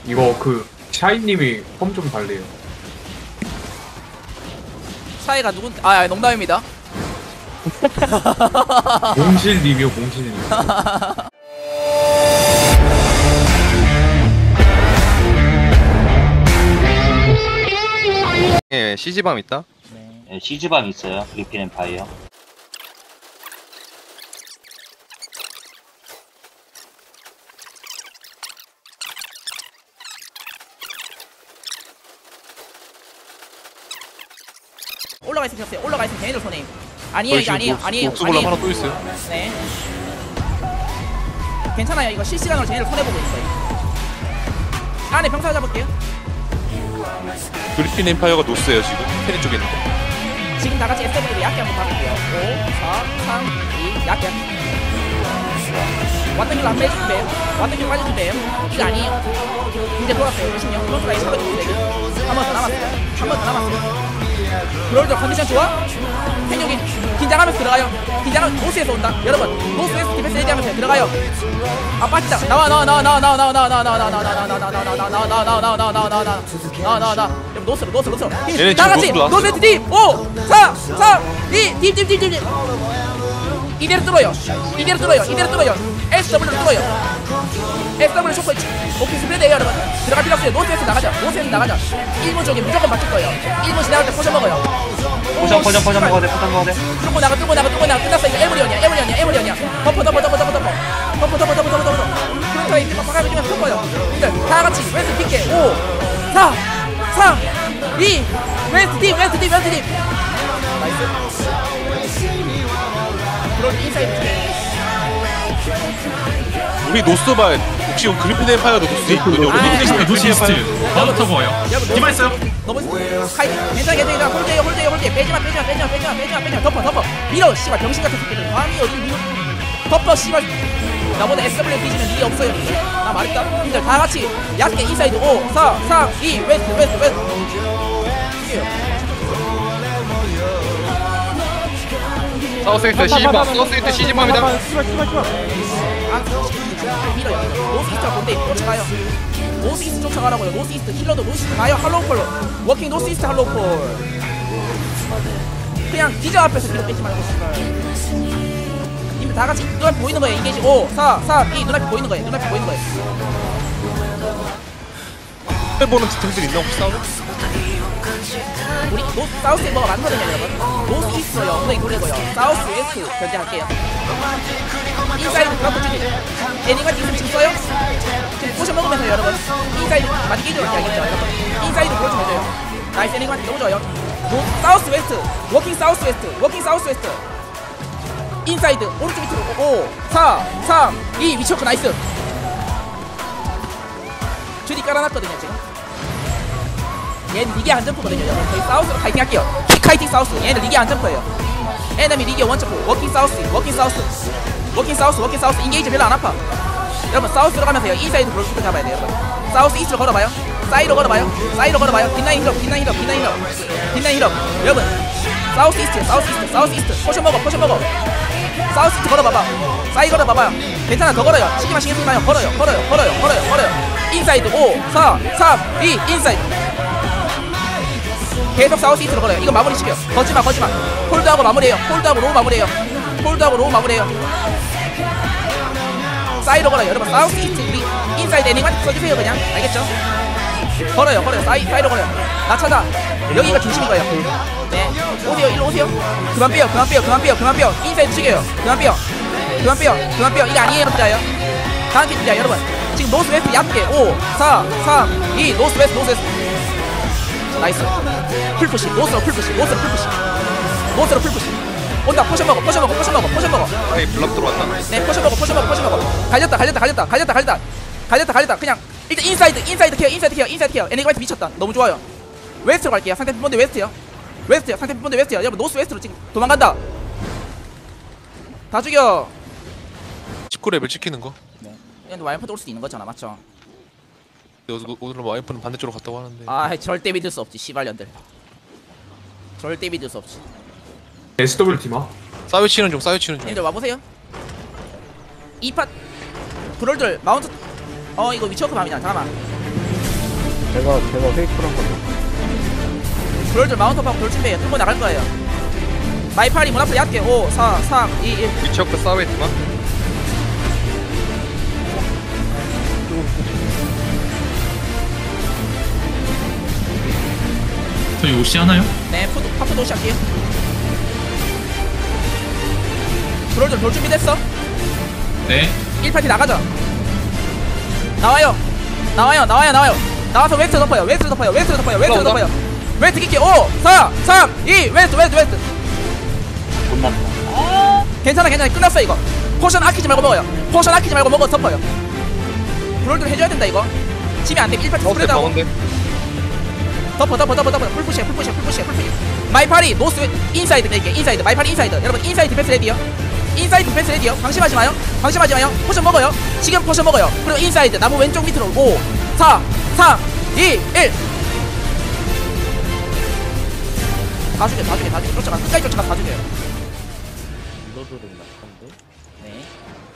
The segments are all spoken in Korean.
이거 그 샤이님이 펌 좀 달래요. 샤이가 누군? 아 농담입니다. 몽실님이요, 몽실님. 예, CG밤 있다. 네, CG밤 있어요. 리필 엠파이어. 올라가 있으면 겹세요. 올라가 있으면 걔네들 손해. 아니에요 이거 아니에요. 아니에요. 녹수골람 하나 또 있어요. 네. 괜찮아요. 이거 실시간으로 쟤네들 손해보고 있어요. 안에 병사 잡을게요. 그리핀 엠파이어가 노스예요 지금. 테리 쪽에 있는 거. 지금 다 같이 SW로 약게 한번 박을게요. 5, 4, 3, 2, 약게. 왔던 길로 한 번 해주면 왔던 길로 빠져주면 돼요. 이거 아니에요. 이제 돌았어요. 조심요. 프론트라인 잡아주세요. 한 번 더 남았어요. 한 번 더 남았어요. 그럴때 컨디션 좋아? 생육이 긴장하면서 들어가요. 긴장하면 노스에서 온다. 여러분 노스에서 디펜스 레디하면서 들어가요. 아 빠지자. 나와. 노스로. 다 같이 노스 딥. 5, 4, 3, 2, 딥. 이대로 뚫어요. SW로 뚫어요. SW 쇼크 오케이 스프레드에요 여러분. 들어갈 필요 없어요. 노스에서 나가자. 1문 쪽에 무조건 맞출 거예요. 1문 지나갈 때 포션 먹어요. 포션 먹어야 돼. 뚫고 나가. 끝났어. 이거 에버리언이야. 덮어. 프론트라인 뒷바 박아주면 덮어요. 근데 다 같이 웨스트 픽게 5, 4, 3, 2, 웨스트 딥. 나이스. 그런 인사이드. 우리 노스발 혹시 그리핀 엠파이어도 노스 있거든요. 우리 노시스트 바부터 보여. 디마 있어요. 너무 카이팅 괜찮아. 홀드해. 빼지마. 덮어. 밀어. 씨발 병신 같은 새끼들. 감히 어디 밀어. 덮어 씨발. 나보다 SW 뒤지면 일이 없어요. 나 말했다. 님들 다 같이 얕게 인사이드 5, 4, 3, 2, 웨스트. 사우스이스트 CG밤이다. 밀어요. 노스이스트 본데 쫓아가요. 노스이스트 쫓아가라고요. 노스이스트 힐러도 노스이스트 가요. 할로우폴로 워킹 노스이스트 할로우폴. 그냥 기저 앞에서 뒤로 빼지 말고 님들 다 같이 눈앞에 보이는 거예요. 인게이지 5, 4, 3, 2 눈앞에 보이는 거예요. 보는 디테일들 있나 혹시 싸우는? 우리 노스 사우스에 뭐가 많거든요 여러분. 노스 이스트요 엉덩이 돌리고요. 사우스 웨스트 견제할게요. 인사이드 드랍 주기. 애니가 지금 써요? 지금 포션 먹으면서 여러분 인사이드 많이 끼죠 알겠죠 여러분. 인사이드 그걸 좀 해줘요. 나이스. 애니가 너무 좋아요. 사우스 웨스트 워킹 사우스 웨스트 인사이드 오른쪽 밑으로 5, 4, 3, 2 미쳐크. 나이스. 주디 깔아놨거든요 지금. 얘는 리기 안 점프거든요 여러분. 저희 사우스로 파이팅 할게요. 카이팅 사우스. 얘는 리기 안 점프예요. 에너미 리기 원점프. 워킹 사우스 인게이지 별로 안 아파. 여러분 사우스로 가면서요. 인사이드 브로스부터 잡아야 돼요 여러분. 사우스 이스트로 걸어봐요. 사이로 걸어봐요. 뒷라인 힐업. 여러분 사우스 이스트 포션 먹어. 사우스 이스트 걸어봐봐. 사이 걸어봐봐요. 괜찮아. 더 걸어요. 시기만 신경 쓰지 마요. 걸어요. 인사이드 5, 4, 3, 2 인사이드. 계속 사우스 이스트로 걸어요. 이거 마무리 시켜. 거지마. 홀드하고 마무리해요. 홀드하고 로우 마무리해요. 사이로 걸어요. 여러분 사우스 이스트 우리 인사이드 애니만 써주세요 그냥. 알겠죠? 걸어요. 사이로 걸어요. 나 찾아. 여기가 중심인 거예요. 네. 오세요. 일로 오세요. 그만 빼요. 인사이드 죽여요. 그만 빼요. 이게 아니에요 진짜요. 다음 게 진짜 여러분. 지금 노스 웨스트 얇게 5, 4, 3, 2 노스 웨스트. 나이스. 풀푸시. 노스로 풀푸시. 온다. 포션 먹어. 아이 블랍 들어왔다. 네, 포션 먹어. 갈렸다. 그냥 일단 인사이드 케어. 애니가이트 미쳤다. 너무 좋아요. 웨스트로 갈게요. 상대편 본대 웨스트요. 여러분 노스 웨스트로 지금 도망간다. 다 죽여. 19레벨 찍히는 거. 네. 근데 와이프도 올 수도 있는 거잖아, 맞죠? 오늘 와이프는 반대쪽으로 갔다고 하는데. 아, 절대 믿을 수 없지, 씨발년들. 절대 믿을 수 없지. SW 팀아? 싸우치는 중. 님들 와보세요. 2팟 브롤들 마운트. 이거 위쳐크 밤이다. 잠깐만. 제가 페이크란 거죠. 브롤즈 마운트업하고 돌 준비해. 뚫고 나갈 거예요. 마이파리 문 앞으로 얕게 5 4 3 2 1. 위쳐크 싸웨이트만. 저희 옷이 하나요? 네, 파프 도시 할게요. 브롤즈 돌 준비됐어? 네. 1파티 나가자. 나와요. 나와서 웨스트 덮어요. 웨스트 킬게 5 4 3 2 웨스트. 끝났다. 괜찮아 끝났어 이거. 포션 아끼지 말고 먹어요. 먹어 덮어요. 브롤드 해줘야 된다 이거. 지면 안돼. 1파티 스프레드하고 가운데. 덮어 풀푸시해. 마이파리 노스 인사이드 내게. 인사이드 마이파리 인사이드. 여러분 인사이드 디펜스 레디요. 방심하지 마요. 포션 먹어요. 지금 포션 먹어요. 그리고 인사이드 나무 왼쪽 밑으로 5 4 3 2 1. 다 죽여. 쫓아가. 끝까지 쫓아가. 다 죽여요. 네.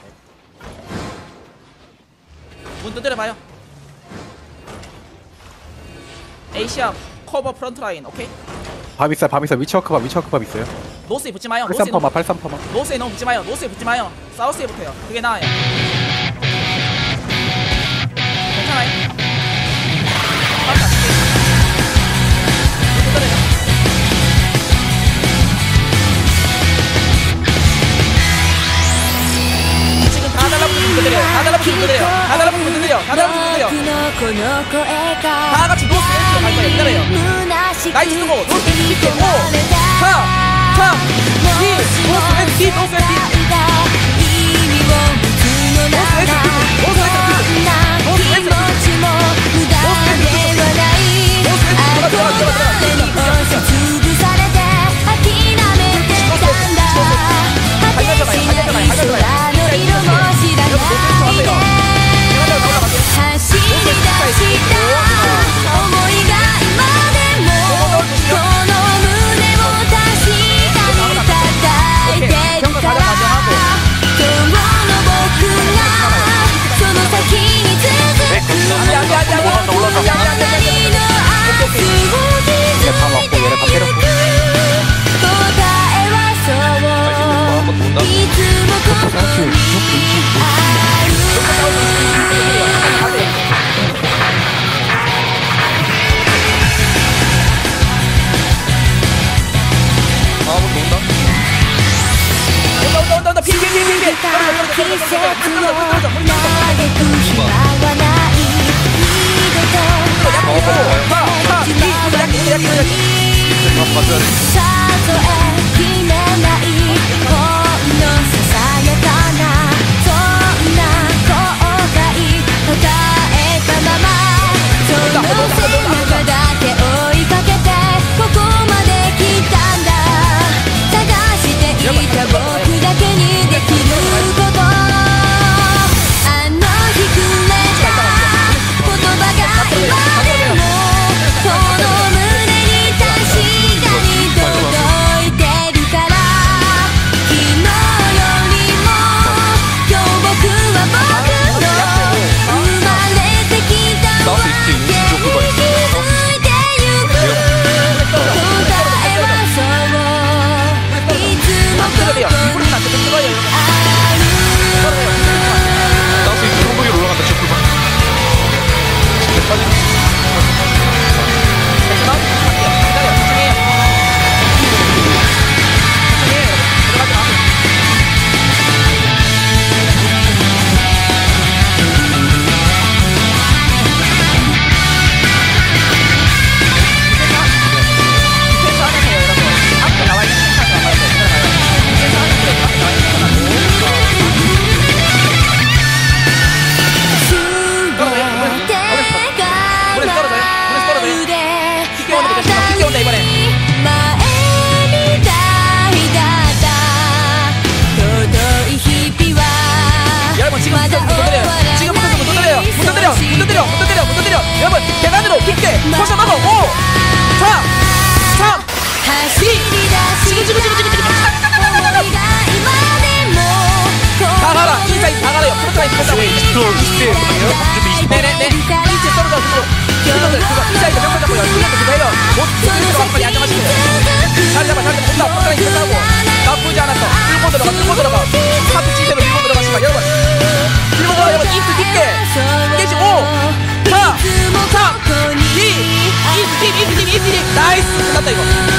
문 두드려봐요. 에이시아 커버 프런트 라인. 오케이. 밥 있어요. 위쳐크 밥 있어요. 노스에 붙지 마요. 83퍼마. 노스에 너무 붙지 마요. 사우스에 붙어요. 그게 나아요. 괜찮아요. 맞다. 지금 다 달라붙으면 두드려요. 다 달라붙으면 두드려. 다 같이 노스 에이스로 갈 거예요. 기다려요. 나이스 쓰고 노스 에이스 5 4 3 2 노스 에이스 다 먹고 얘네 다 때렸고. 온다. 핑. 네네네. 이제 떨어져. 힐러들 그거 인사이드 명분 잡고요. 힐러들 그거 해요. 모두 들어가서 안정하시고요. 자리 잡아 온다. 포트라인 끝나고 나쁘지 않았어. 밀고 들어가 파도 지대로 밀고 들어가시가 여러분. 밀고 들어가 여러분. 이트 깊게 깨지 5 4 3 2 이트 팀 나이스 끝났다 이거.